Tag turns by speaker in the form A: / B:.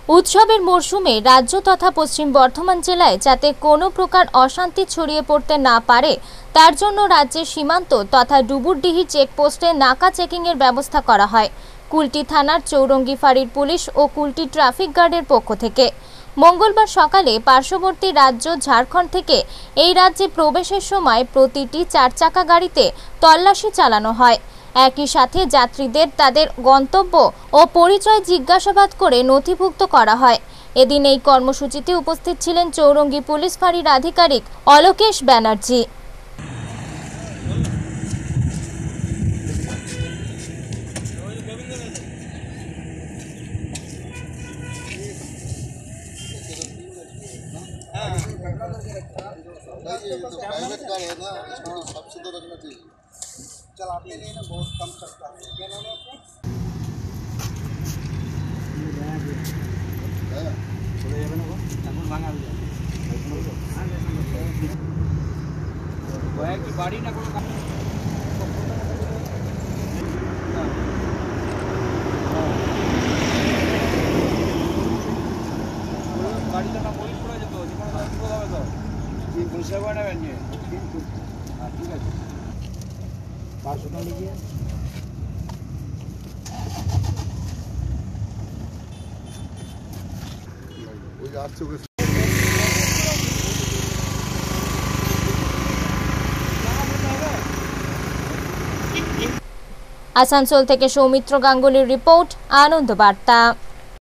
A: उत्सवेर मौसुमे राज्य तथा पश्चिम बर्धमान जেলায় যাতে কোনো প্রকার অশান্তি ছড়িয়ে পড়তে না পারে তার জন্য রাজ্যের সীমান্ত তথা ডুবুরডিহি চেকপোস্টে নাকা চেকিং এর ব্যবস্থা করা হয়। কুলটি থানার চৌরঙ্গি ফাঁড়ির পুলিশ ও কুলটি ট্রাফিক গার্ডের পক্ষ থেকে মঙ্গলবার সকালে পার্শ্ববর্তী রাজ্য ঝাড়খণ্ড থেকে এই রাজ্যে প্রবেশের সময় প্রতিটি চার চাকা গাড়িতে তল্লাশি চালানো হয়। একই সাথে যাত্রীদের তাদের গন্তব্য ও পরিচয় জিজ্ঞাসাবাদ করে নথিভুক্ত করা হয়। এদিন এই কর্মসূচিতে উপস্থিত ছিলেন চৌরঙ্গি পুলিশ ফাঁড়ির আধিকারিক অলোকেশ ব্যানার্জি।
B: चल आपने लिए ना बहुत कम सस्ता है। क्या नाम है आपका? की बाड़ी ना कोनो गाड़ी तो ना पुलिस पड़ा যেত জীবন বিপদ হবে তো কি পুলিশ বাড়া বানিয়ে ঠিক আছে 500 টাকা লিখিয়ে ওই যাচ্ছে ওকে।
A: আসানসোল থেকে সৌমিত্র গাঙ্গুলির রিপোর্ট, আনন্দ বার্তা।